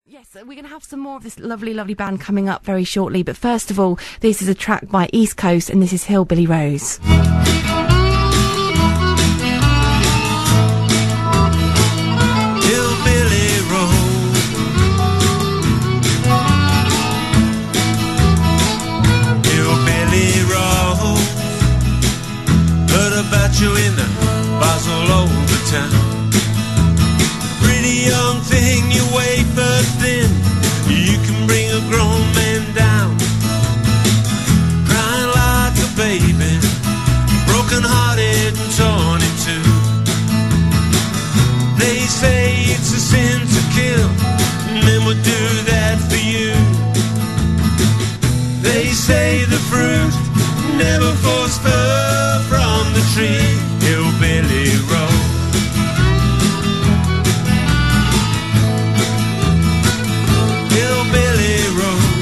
Yes, we're going to have some more of this lovely, lovely band coming up very shortly. But first of all, this is a track by East Coast, and this is Hillbilly Rose. Hillbilly Rose, Hillbilly Rose, heard about you in the bars all over town. Pretty young thing, you wafer thin, you can bring a grown man down. Crying like a baby, broken hearted and torn in two. They say it's a sin to kill, men would do that for you. They say the fruit never falls far from the tree. Hillbilly Rose, Hillbilly Rose,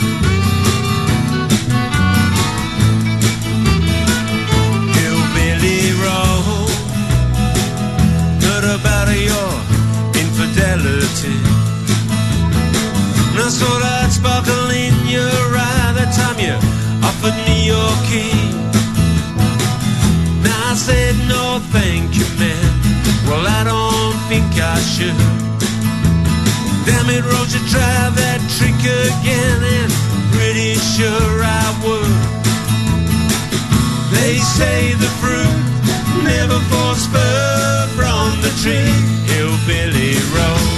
Hillbilly Rose, heard about your infidelity. And I saw that sparkle in your eye that time you offered me your key. Now I said no thank you, man, well I don't think I should. Damn it, Rose, you try that trick again, and pretty sure I would. They say the fruit never falls far from the tree. Hillbilly Rose,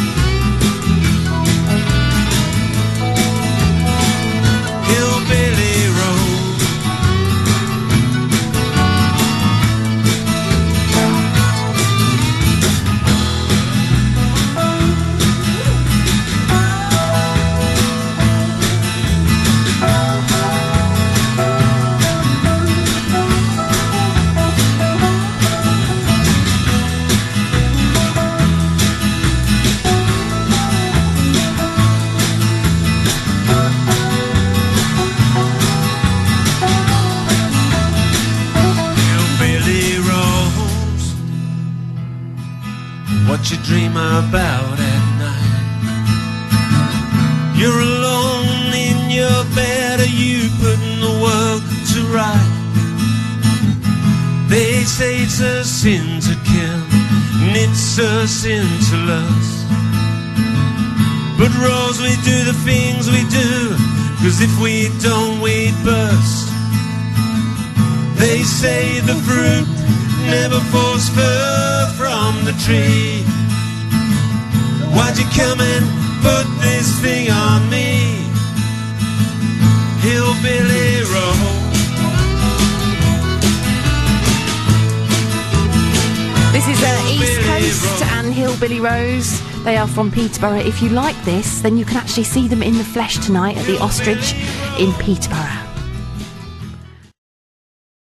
Hillbilly Rose, what you dream about at night. You're alone in your bed, are you putting the world to right? They say it's a sin to kill, and it's a sin to lust. But Rose, we do the things we do, 'cause if we don't, we'd burst. They say the fruit never falls far from the tree. Why'd you come and put this thing on me? Hillbilly Rose. This is East Coast and Hillbilly Rose. They are from Peterborough. If you like this, then you can actually see them in the flesh tonight at the Ostrich in Peterborough.